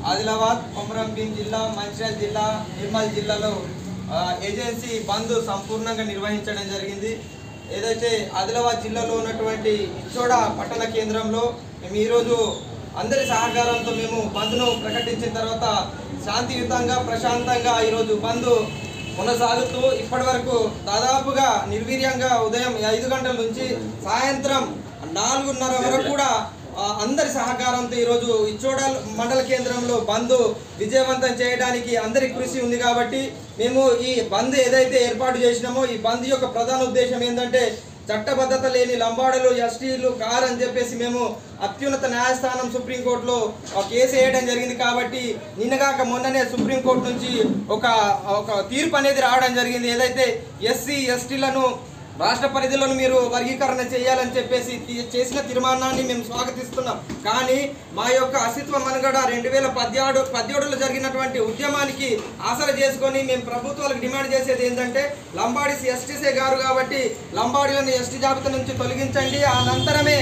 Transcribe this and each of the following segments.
ఆదిలాబాద్, కొమరం భీం జిల్లా, మంచిర్యాల జిల్లా, నిర్మల్ జిల్లాలో ఏజెన్సీ బంద్ సంపూర్ణంగా నిర్వహించడం జరిగింది. ఏదైతే ఆదిలాబాద్ జిల్లాలో ఉన్నటువంటి ఇచ్చోడ పట్టణ కేంద్రంలో మేము ఈరోజు అందరి సహకారంతో మేము బంద్ను ప్రకటించిన తర్వాత శాంతియుతంగా ప్రశాంతంగా ఈరోజు బంద్ కొనసాగుతూ ఇప్పటి వరకు దాదాపుగా నిర్వీర్యంగా ఉదయం 5 గంటల నుంచి సాయంత్రం 4:30 వరకు కూడా అందరి సహకారంతో ఈరోజు ఇచ్చోడ మండల కేంద్రంలో బంద్ విజయవంతం చేయడానికి అందరి కృషి ఉంది. కాబట్టి మేము ఈ బంద్ ఏదైతే ఏర్పాటు చేసినామో ఈ బంద్ యొక్క ప్రధాన ఉద్దేశం ఏంటంటే చట్టబద్ధత లేని లంబాడలు, ఎస్టీలు అని చెప్పేసి మేము అత్యున్నత న్యాయస్థానం సుప్రీంకోర్టులో కేసు వేయడం జరిగింది. కాబట్టి నిన్నగాక మొన్ననే సుప్రీంకోర్టు నుంచి ఒక తీర్పు అనేది రావడం జరిగింది. ఏదైతే ఎస్సీ ఎస్టీలను రాష్ట్ర పరిధిలో మీరు వర్గీకరణ చేయాలని చెప్పేసి చేసిన తీర్మానాన్ని మేము స్వాగతిస్తున్నాం. కానీ మా యొక్క అస్తిత్వ మనుగడ 2017లో జరిగినటువంటి ఉద్యమానికి ఆసర చేసుకొని మేము ప్రభుత్వాలకు డిమాండ్ చేసేది ఏంటంటే లంబాడీస్ ఎస్టీసే గారు కాబట్టి లంబాడీలను ఎస్టీ జాబితా నుంచి తొలగించండి. అనంతరమే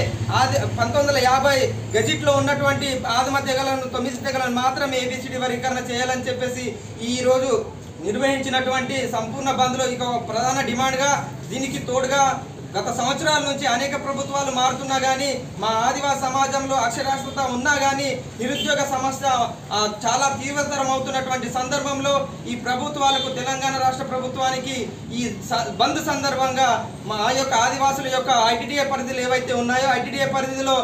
1950 గెజిట్లో ఉన్నటువంటి ఆదిమ తెగలను 9 తెగలను మాత్రమే ఏబిసిడి వర్గీకరణ చేయాలని చెప్పేసి ఈరోజు నిర్వహించినటువంటి సంపూర్ణ బంద్లో ఇక ప్రధాన డిమాండ్గా దీనికి తోడుగా గత సంవత్సరాల నుంచి అనేక ప్రభుత్వాలు మారుతున్నా కానీ మా ఆదివాసీ సమాజంలో అక్షరాస్యత ఉన్నా కానీ నిరుద్యోగ సమస్య చాలా తీవ్రతరం అవుతున్నటువంటి సందర్భంలో ఈ ప్రభుత్వాలకు తెలంగాణ రాష్ట్ర ప్రభుత్వానికి ఈ బంద్ సందర్భంగా మా యొక్క ఆదివాసుల యొక్క ఐటీడీఏ పరిధిలు ఏవైతే ఉన్నాయో ఐటీడీఏ పరిధిలో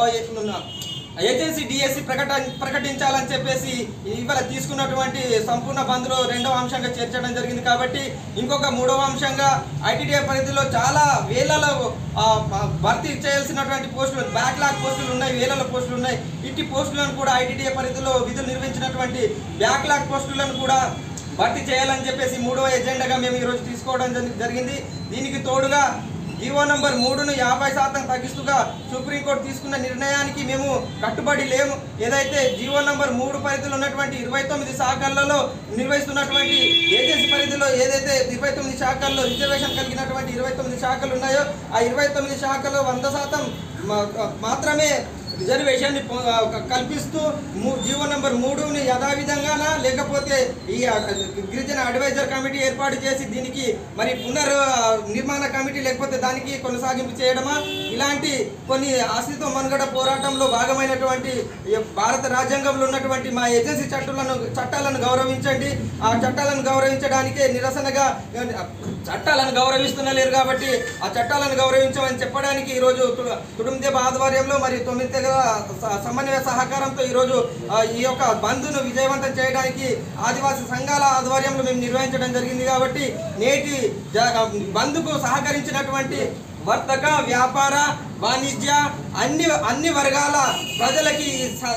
ఏజెన్సీ డిఎస్సి ప్రకటించాలని చెప్పేసి ఇవాళ తీసుకున్నటువంటి సంపూర్ణ బంద్లో 2వ అంశంగా చేర్చడం జరిగింది. కాబట్టి ఇంకొక 3వ అంశంగా ఐటీడీఏ పరిధిలో చాలా వేలలో భర్తీ చేయాల్సినటువంటి పోస్టులు బ్యాక్లాగ్ పోస్టులు ఉన్నాయి, వేలలో పోస్టులు ఉన్నాయి. ఇట్టి పోస్టులను కూడా ఐటీడీఏ పరిధిలో విధులు నిర్వహించినటువంటి బ్యాక్లాగ్ పోస్టులను కూడా భర్తీ చేయాలని చెప్పేసి 3వ ఎజెండాగా మేము ఈరోజు తీసుకోవడం జరిగింది. దీనికి తోడుగా జీవో నంబర్ 3ను 50% తగ్గిస్తూగా సుప్రీంకోర్టు తీసుకున్న నిర్ణయానికి మేము కట్టుబడి లేము. ఏదైతే జీవో నంబర్ 3 పరిధిలో ఉన్నటువంటి 29 శాఖలలో నిర్వహిస్తున్నటువంటి ఏజెన్సీ పరిధిలో ఏదైతే 29 శాఖల్లో రిజర్వేషన్ కలిగినటువంటి 29 శాఖలు ఉన్నాయో ఆ 29 శాఖలో 100% మాత్రమే రిజర్వేషన్ కల్పిస్తూ జీవో నంబర్ 3ని యథావిధంగానా లేకపోతే ఈ గిరిజన అడ్వైజర్ కమిటీ ఏర్పాటు చేసి దీనికి మరి నిర్మాణ కమిటీ లేకపోతే దానికి కొనసాగింపు చేయడమా ఇలాంటి కొన్ని అస్తిత్వ మనుగడ పోరాటంలో భాగమైనటువంటి భారత రాజ్యాంగంలో ఉన్నటువంటి మా ఏజెన్సీ చట్టాలను గౌరవించండి. ఆ చట్టాలను గౌరవించడానికే నిరసనగా చట్టాలను గౌరవిస్తున్నలేరు కాబట్టి ఆ చట్టాలను గౌరవించమని చెప్పడానికి ఈరోజు తుడుందేబ ఆధ్వర్యంలో మరియు 9 సమన్వయ సహకారంతో ఈరోజు ఈ యొక్క బంద్ను విజయవంతం చేయడానికి ఆదివాసీ సంఘాల ఆధ్వర్యంలో మేము నిర్వహించడం జరిగింది. కాబట్టి నేటి బంద్కు సహకరించినటువంటి వర్తక, వ్యాపార, వాణిజ్య అన్ని వర్గాల ప్రజలకి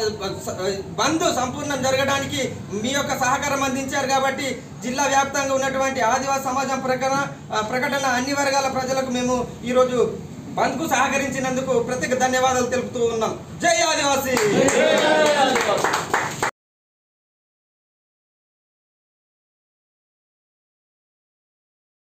బంద్ సంపూర్ణం జరగడానికి మీ యొక్క సహకారం అందించారు. కాబట్టి జిల్లా వ్యాప్తంగా ఉన్నటువంటి ఆదివాసీ సమాజం ప్రకటన అన్ని వర్గాల ప్రజలకు మేము ఈరోజు బంద్కు సహకరించినందుకు ప్రత్యేక ధన్యవాదాలు తెలుపుతూ ఉన్నాం. జై ఆదివాసీ.